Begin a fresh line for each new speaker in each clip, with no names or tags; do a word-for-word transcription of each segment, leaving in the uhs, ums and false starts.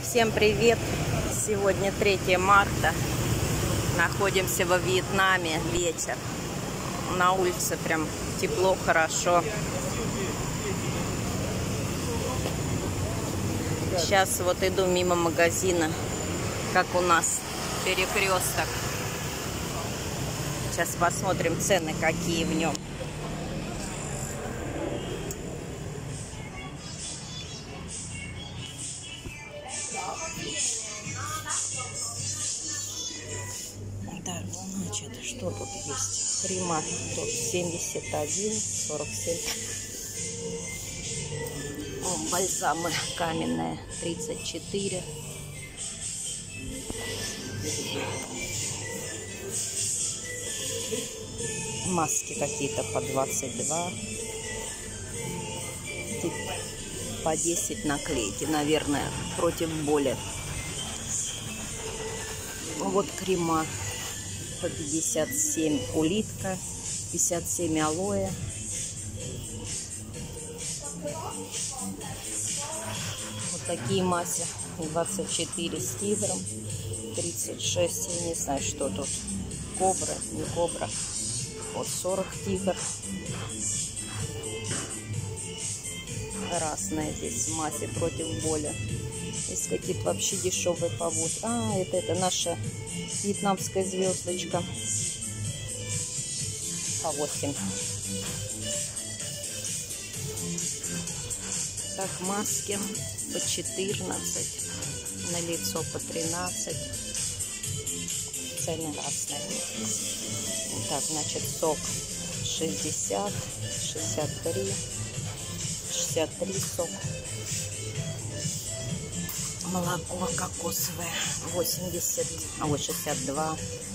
Всем привет! Сегодня третье марта. Находимся во Вьетнаме. Вечер. На улице прям тепло, хорошо. Сейчас вот иду мимо магазина, как у нас перекресток. Сейчас посмотрим цены, какие в нем. Так, значит, что тут есть? Прима тут семьдесят один сорок семь. О, бальзамы каменные тридцать четыре. Маски какие-то по двадцать два. По десять наклейки, наверное, против боли. Вот крема по пятьдесят семь улитка, пятьдесят семь алоэ. Вот такие маси. двадцать четыре с тигром, тридцать шесть, я не знаю, что тут. Кобра, не кобра. Вот сорок тигр. Разные здесь маси против боли. Есть какие-то вообще дешевые по восемь. А, это, это наша вьетнамская звездочка. По восемь. Так, маски по четырнадцать. На лицо по тринадцать. Цены разные. Так, значит, сок шестьдесят, шестьдесят три, шестьдесят три сок. Молоко кокосовое восемьдесят, а вот шестьдесят два.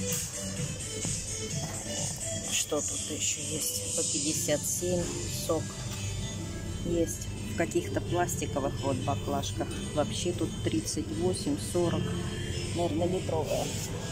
Что тут еще есть? По пятьдесят семь сок есть. В каких-то пластиковых вот баклажках. Вообще тут тридцать восемь, сорок. Наверное, литровая.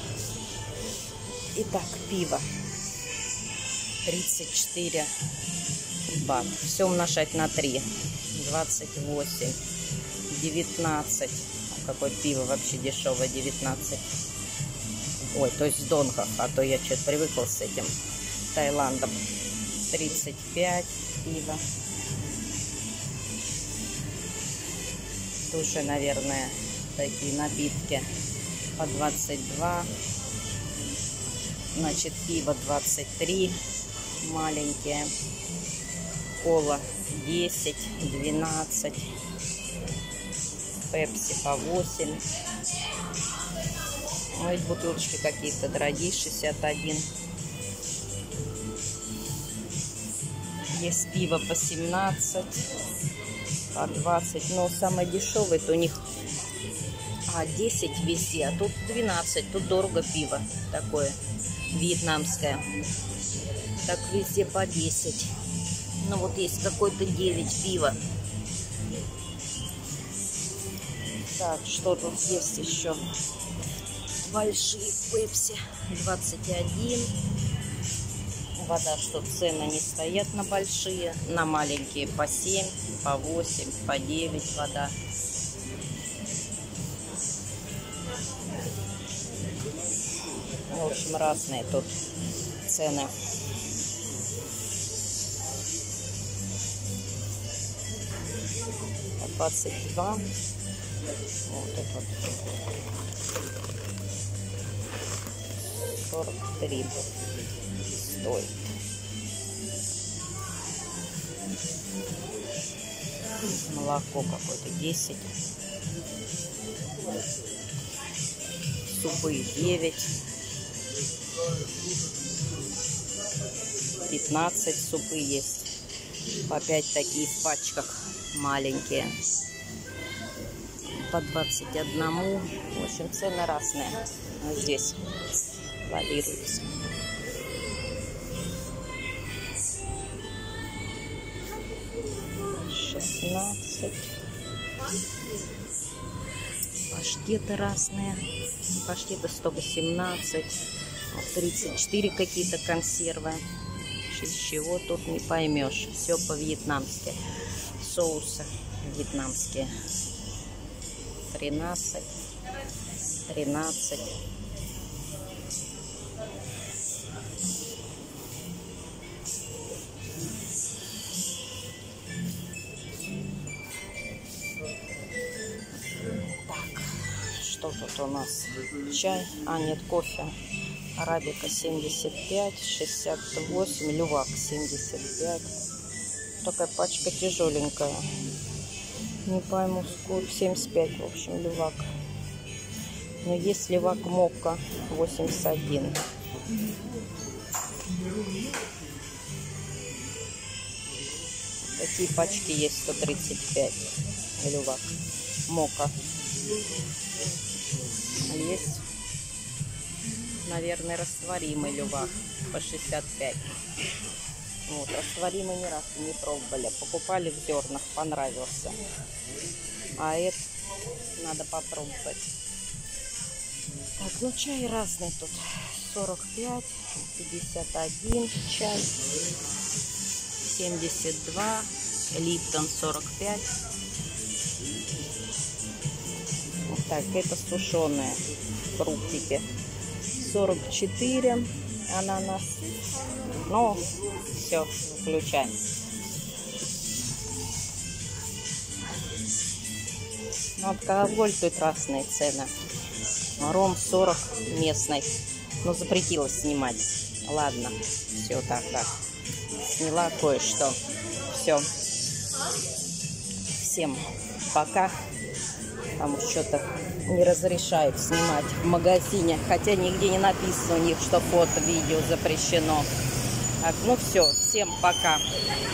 Итак, пиво тридцать четыре бат. Все умножать на три. двадцать восемь. девятнадцать. Какое пиво вообще дешевое, девятнадцать. Ой, то есть с донгов, а то я что-то привыкла с этим Таиландом. тридцать пять пиво. Тоже, наверное, такие напитки по двадцать два. Значит, пиво двадцать три. Маленькие. Кола десять, двенадцать. Пепси по восемь. Ой, бутылочки какие-то дорогие, шестьдесят один. Есть пиво по семнадцать, по двадцать. Но самое дешевое, то у них а, десять везде, а тут двенадцать. Тут дорого пиво такое вьетнамское. Так везде по десять. Ну вот есть какой-то девять пива. Так, что тут есть еще? Большие пепси двадцать один. Вода, что цены не стоят на большие, на маленькие по семь, по восемь, по девять вода. В общем, разные тут цены. двадцать два. Вот это вот. сорок три стоит. Молоко какое-то десять. Супы девять. пятнадцать супы есть. По пять такие в пачках маленькие. По двадцать одному. В общем, цены разные. Вот здесь варьируются. шестнадцать. Паштеты разные. Паштеты сто восемнадцать. тридцать четыре какие-то консервы. Из чего тут не поймешь. Все по-вьетнамски. Соусы вьетнамские. тринадцать, тринадцать. Так, что тут у нас? Чай, а нет, кофе. Арабика семьдесят пять, шестьдесят восемь, лювак семьдесят пять. Такая пачка тяжеленькая. Не пойму сколько, семьдесят пять, в общем, лювак. Но есть лювак мокка восемьдесят один. Такие пачки есть сто тридцать пять. Лювак мокка. А есть, наверное, растворимый лювак по шестьдесят пять. Вот, растворимый ни разу не пробовали. Покупали в зернах, понравился. А это надо попробовать. Так, ну чай разный тут. сорок пять, пятьдесят один чай, семьдесят два, Липтон сорок пять. Так, это сушеные фруктики. сорок четыре ананас. Ну, все, включаем. Ну, алкоголь тут разные цены. Ром сорок местный. Но запретила снимать. Ладно, все тогда. Сняла кое-что. Все. Всем пока. Потому что что-то не разрешают снимать в магазине. Хотя нигде не написано у них, что фото, видео запрещено. Так, ну все, всем пока.